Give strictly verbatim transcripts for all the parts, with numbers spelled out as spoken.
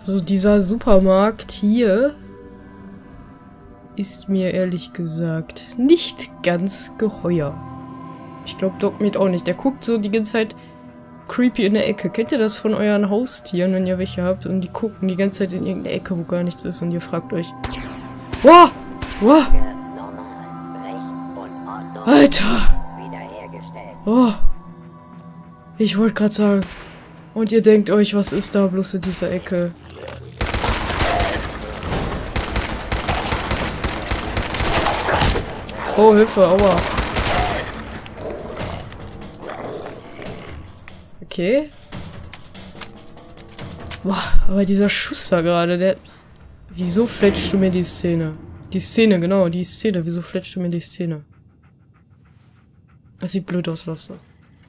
Also dieser Supermarkt hier ist mir ehrlich gesagt nicht ganz geheuer. Ich glaube Dogmeat auch nicht. Der guckt so die ganze Zeit creepy in der Ecke. Kennt ihr das von euren Haustieren, wenn ihr welche habt und die gucken die ganze Zeit in irgendeine Ecke, wo gar nichts ist und ihr fragt euch: Wow! Wow! Alter! Oh! Ich wollte gerade sagen. Und ihr denkt euch, was ist da bloß in dieser Ecke? Oh, Hilfe, aua. Okay. Boah, aber dieser Schuss da gerade, der... Wieso fletscht du mir die Szene? Die Szene, genau, die Szene. Wieso fletscht du mir die Szene? Das sieht blöd aus, lass das.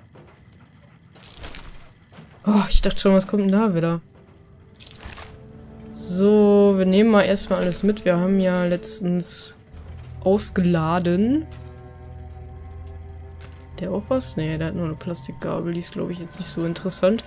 Oh, ich dachte schon, was kommt denn da wieder? So, wir nehmen mal erstmal alles mit. Wir haben ja letztens ausgeladen. Der auch was? Nee, der hat nur eine Plastikgabel. Die ist, glaube ich, jetzt nicht so interessant.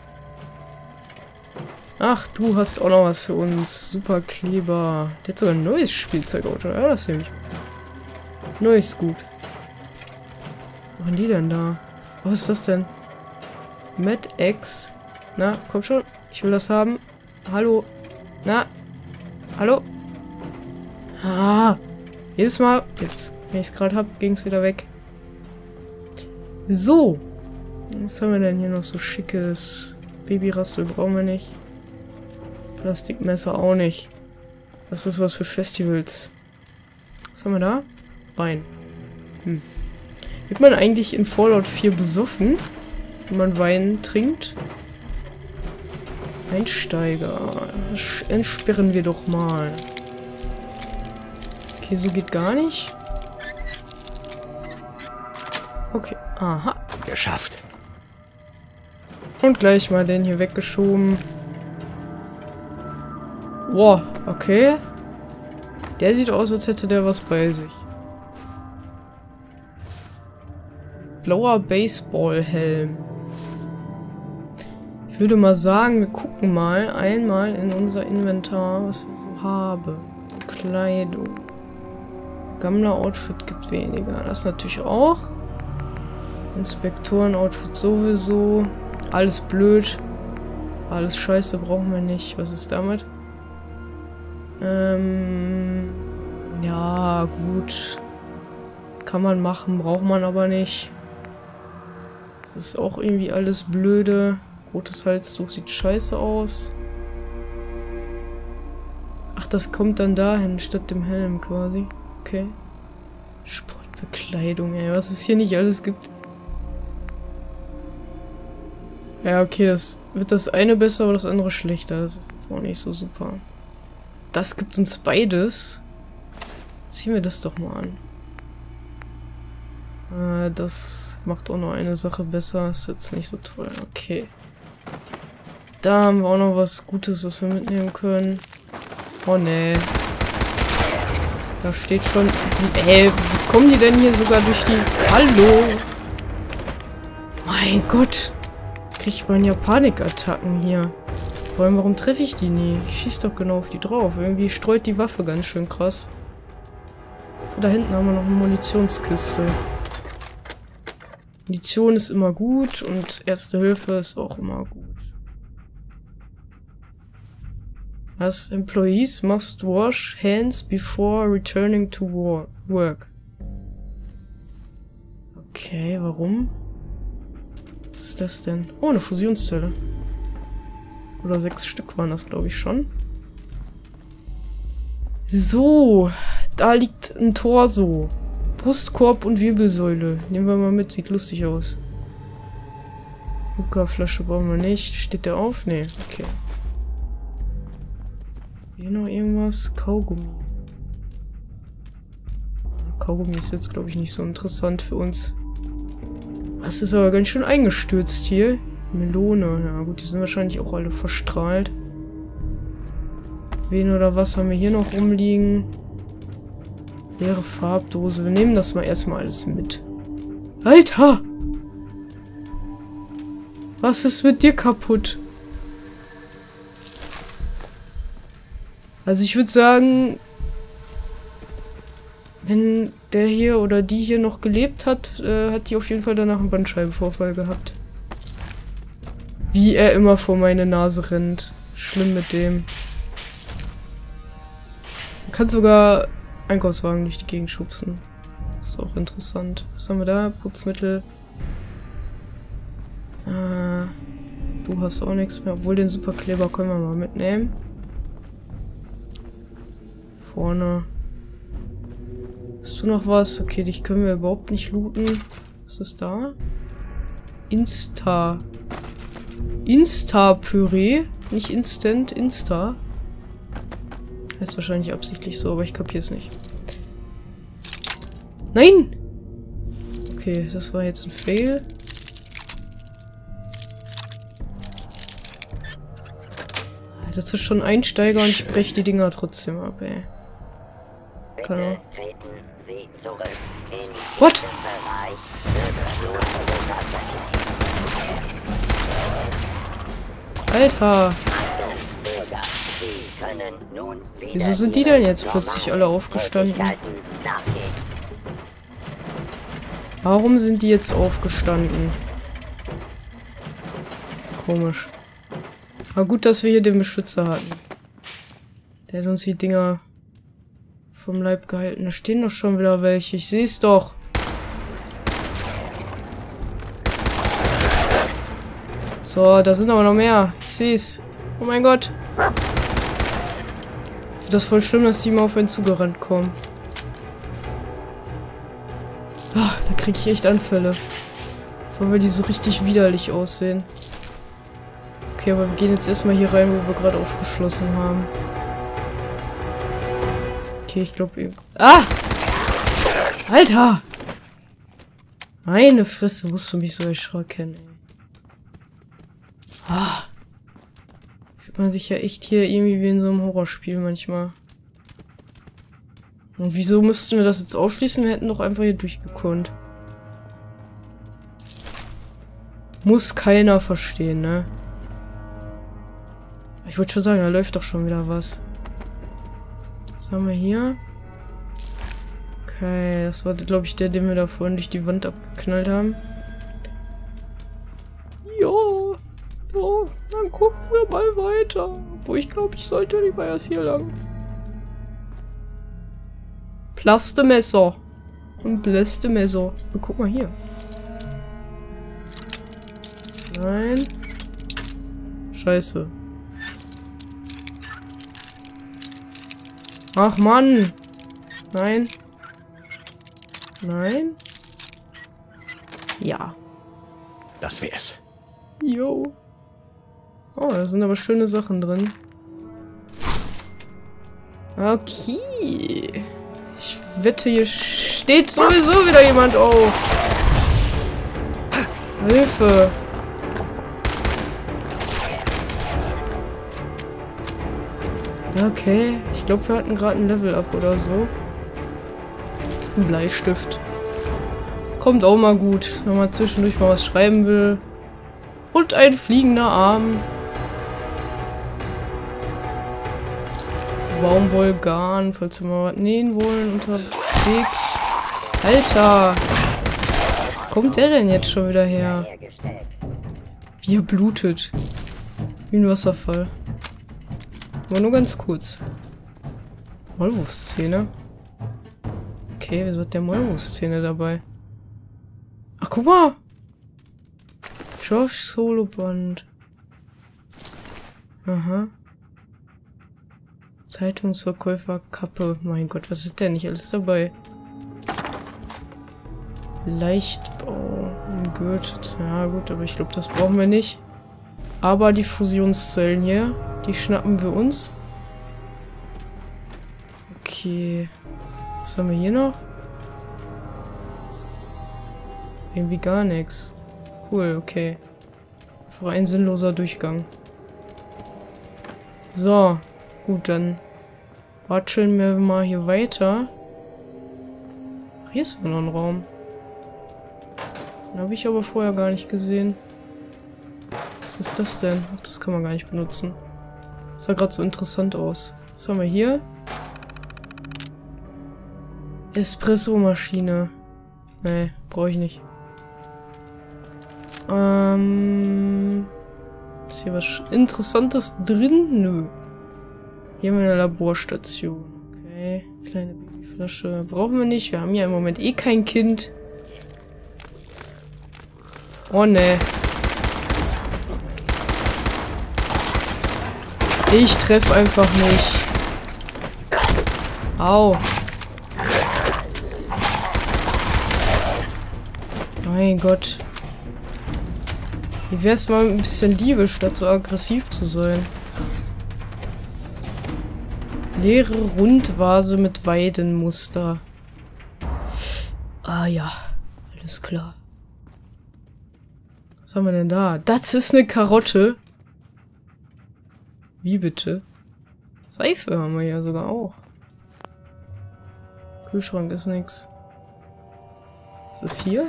Ach, du hast auch noch was für uns. Super Kleber. Der hat sogar ein neues Spielzeugauto. Ja, das nehme ich. Neues gut. Was machen die denn da? Was ist das denn? Mad X. Na, komm schon. Ich will das haben. Hallo. Na. Hallo. Ah. Jedes Mal. Jetzt, wenn ich es gerade habe, ging es wieder weg. So. Was haben wir denn hier noch so schickes? Babyrassel brauchen wir nicht. Plastikmesser auch nicht. Das ist was für Festivals. Was haben wir da? Wein. Hm. Wird man eigentlich in Fallout vier besoffen, wenn man Wein trinkt? Einsteiger. Entsperren wir doch mal. Okay, so geht gar nicht. Okay. Aha. Geschafft. Und gleich mal den hier weggeschoben. Boah, okay. Der sieht aus, als hätte der was bei sich. Blauer Baseballhelm. Ich würde mal sagen, wir gucken mal einmal in unser Inventar, was wir so haben. Kleidung. Gammler-Outfit gibt weniger. Das natürlich auch. Inspektoren-Outfit sowieso. Alles blöd. Alles scheiße brauchen wir nicht. Was ist damit? Ähm... Ja, gut. Kann man machen, braucht man aber nicht. Das ist auch irgendwie alles blöde. Rotes Halstuch sieht scheiße aus. Ach, das kommt dann dahin, statt dem Helm quasi. Okay. Sportbekleidung, ey. Was es hier nicht alles gibt. Ja, okay, das wird das eine besser oder das andere schlechter. Das ist jetzt auch nicht so super. Das gibt uns beides. Ziehen wir das doch mal an. Äh, das macht auch noch eine Sache besser. Ist jetzt nicht so toll. Okay. Da haben wir auch noch was Gutes, was wir mitnehmen können. Oh, nee. Da steht schon... Ey, wie kommen die denn hier sogar durch die... Hallo! Mein Gott! Kriegt man ja Panikattacken hier. Vor allem, warum treffe ich die nie? Ich schieße doch genau auf die drauf. Irgendwie streut die Waffe ganz schön krass. Da hinten haben wir noch eine Munitionskiste. Munition ist immer gut und Erste Hilfe ist auch immer gut. Was? Employees must wash hands before returning to war work. Okay, warum? Was ist das denn? Oh, eine Fusionszelle. Oder sechs Stück waren das, glaube ich, schon. So, da liegt ein Torso. Brustkorb und Wirbelsäule. Nehmen wir mal mit, sieht lustig aus. Luca-Flasche brauchen wir nicht. Steht der auf? Nee, okay. Hier noch irgendwas? Kaugummi. Kaugummi ist jetzt, glaube ich, nicht so interessant für uns. Das ist aber ganz schön eingestürzt hier. Melone. Ja gut, die sind wahrscheinlich auch alle verstrahlt. Wen oder was haben wir hier noch rumliegen? Leere Farbdose. Wir nehmen das mal erstmal alles mit. Alter! Was ist mit dir kaputt? Also ich würde sagen, wenn der hier oder die hier noch gelebt hat, äh, hat die auf jeden Fall danach einen Bandscheibenvorfall gehabt. Wie er immer vor meine Nase rennt. Schlimm mit dem. Man kann sogar Einkaufswagen durch die Gegend schubsen. Ist auch interessant. Was haben wir da? Putzmittel. Äh, du hast auch nichts mehr. Obwohl den Superkleber können wir mal mitnehmen. Vorne. Hast du noch was? Okay, dich können wir überhaupt nicht looten. Was ist da? Insta. Insta-Püree. Nicht Instant, Insta. Heißt wahrscheinlich absichtlich so, aber ich kapiere es nicht. Nein! Okay, das war jetzt ein Fail. Das ist schon ein Einsteiger und ich breche die Dinger trotzdem ab, ey. Kann What? Alter! Wieso sind die denn jetzt plötzlich alle aufgestanden? Warum sind die jetzt aufgestanden? Komisch. Aber gut, dass wir hier den Beschützer hatten. Der hat uns die Dinger vom Leib gehalten. Da stehen doch schon wieder welche. Ich sehe es doch. So, da sind aber noch mehr. Ich sehe es. Oh mein Gott. Ich finde das voll schlimm, dass die mal auf einen zugerannt kommen. Ah, da kriege ich echt Anfälle. Weil die so richtig widerlich aussehen. Okay, aber wir gehen jetzt erstmal hier rein, wo wir gerade aufgeschlossen haben. Okay, ich glaube eben. Ah! Alter! Meine Fresse, musst du mich so erschrecken, ey. Ah! Fühlt man sich ja echt hier irgendwie wie in so einem Horrorspiel manchmal. Und wieso mussten wir das jetzt aufschließen? Wir hätten doch einfach hier durchgekonnt. Muss keiner verstehen, ne? Ich wollte schon sagen, da läuft doch schon wieder was. Was haben wir hier? Okay, das war, glaube ich, der, den wir da vorhin durch die Wand abgeknallt haben. Ja, so, dann gucken wir mal weiter. Wo ich glaube, ich sollte lieber erst hier lang. Plastemesser. Und Blästemesser. Und guck mal hier. Nein. Scheiße. Ach Mann. Nein. Nein. Ja. Das wär's. Jo. Oh, da sind aber schöne Sachen drin. Okay. Ich wette, hier steht sowieso wieder jemand auf. Hilfe. Okay, ich glaube, wir hatten gerade ein Level-Up oder so. Ein Bleistift. Kommt auch mal gut, wenn man zwischendurch mal was schreiben will. Und ein fliegender Arm. Baumwollgarn, falls wir mal was nähen wollen, unterwegs. Alter! Wo kommt der denn jetzt schon wieder her? Wie er blutet. Wie ein Wasserfall. Aber nur ganz kurz. Maulwurfszene. Okay, wieso hat der Maulwurfszene dabei? Ach, guck mal! Josh Soloband. Aha. Zeitungsverkäufer Kappe. Mein Gott, was hat der nicht alles dabei? Leichtbau. Gut. Ja gut, aber ich glaube, das brauchen wir nicht. Aber die Fusionszellen hier, die schnappen wir uns. Okay. Was haben wir hier noch? Irgendwie gar nichts. Cool, okay. Einfach ein sinnloser Durchgang. So. Gut, dann watscheln wir mal hier weiter. Ach, hier ist noch ein Raum. Den habe ich aber vorher gar nicht gesehen. Was ist das denn? Ach, das kann man gar nicht benutzen. Das sah gerade so interessant aus. Was haben wir hier? Espresso-Maschine. Nee, brauche ich nicht. Ähm... Ist hier was Interessantes drin? Nö. Hier haben wir eine Laborstation. Okay. Kleine Babyflasche. Brauchen wir nicht. Wir haben ja im Moment eh kein Kind. Oh ne. Ich treffe einfach nicht. Au. Mein Gott. Wie wär's mal ein bisschen Liebe, statt so aggressiv zu sein? Leere Rundvase mit Weidenmuster. Ah ja, alles klar. Was haben wir denn da? Das ist eine Karotte. Wie bitte? Seife haben wir ja sogar auch. Kühlschrank ist nix. Was ist hier?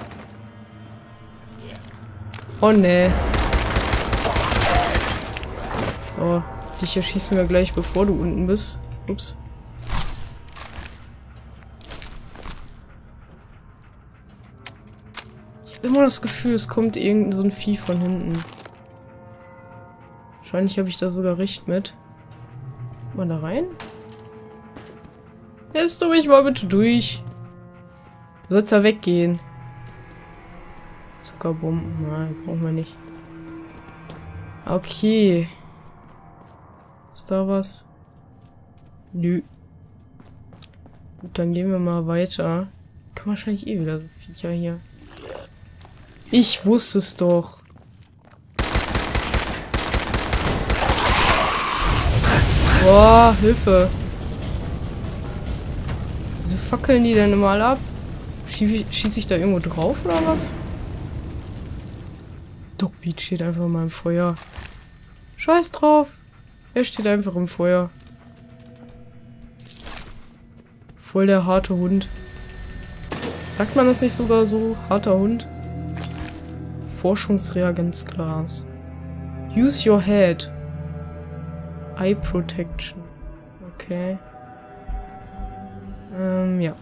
Oh ne. So, dich erschießen wir gleich, bevor du unten bist. Ups. Ich habe immer das Gefühl, es kommt irgend so ein Vieh von hinten. Wahrscheinlich habe ich da sogar recht mit. Mal da rein? Lässt du mich mal bitte durch? Du sollst da weggehen. Zuckerbomben, nein, brauchen wir nicht. Okay. Ist da was? Nö. Gut, dann gehen wir mal weiter. Kann wahrscheinlich eh wieder so Viecher hier. Ich wusste es doch. Boah, Hilfe. Wieso fackeln die denn immer alle ab? Schieße ich da irgendwo drauf oder was? Dogbeat steht einfach mal im Feuer. Scheiß drauf. Er steht einfach im Feuer. Voll der harte Hund. Sagt man das nicht sogar so? Harter Hund? Forschungsreagenzglas. Use your head. Eye Protection. Okay. Ähm, ja.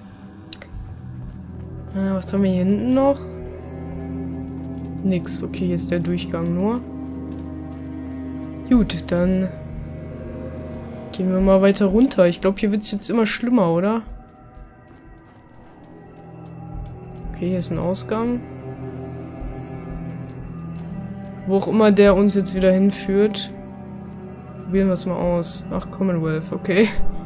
Äh, was haben wir hier hinten noch? Nix. Okay, hier ist der Durchgang nur. Gut, dann gehen wir mal weiter runter. Ich glaube, hier wird es jetzt immer schlimmer, oder? Okay, hier ist ein Ausgang. Wo auch immer der uns jetzt wieder hinführt. Probieren wir es mal aus. Ach, Commonwealth, okay.